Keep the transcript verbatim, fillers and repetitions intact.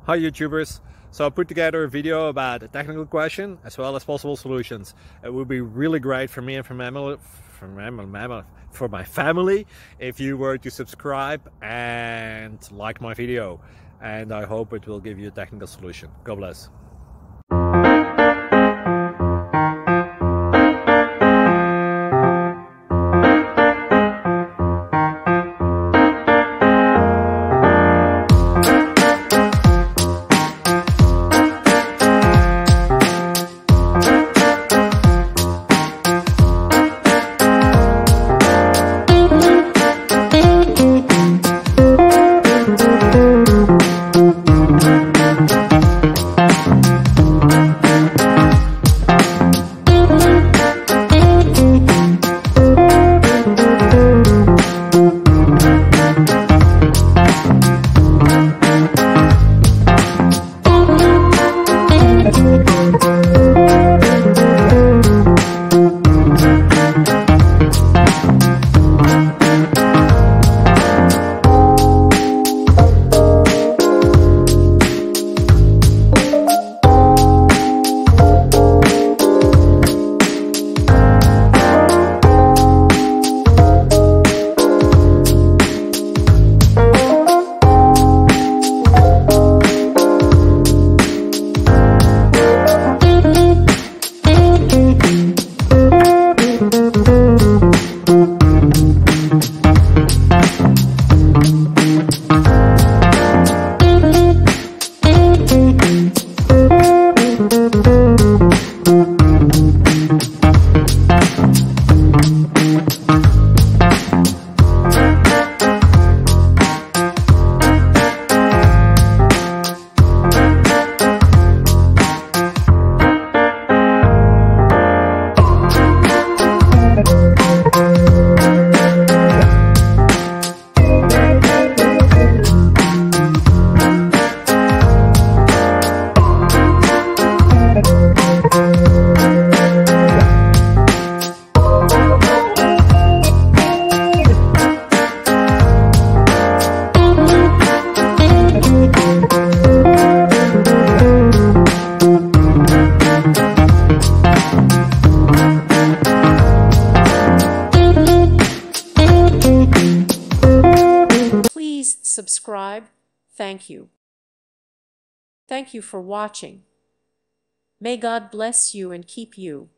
Hi YouTubers! So I put together a video about a technical question as well as possible solutions. It would be really great for me and for my family, for my, for my family if you were to subscribe and like my video. And I hope it will give you a technical solution. God bless. Please subscribe. Thank you. Thank you for watching. May God bless you and keep you.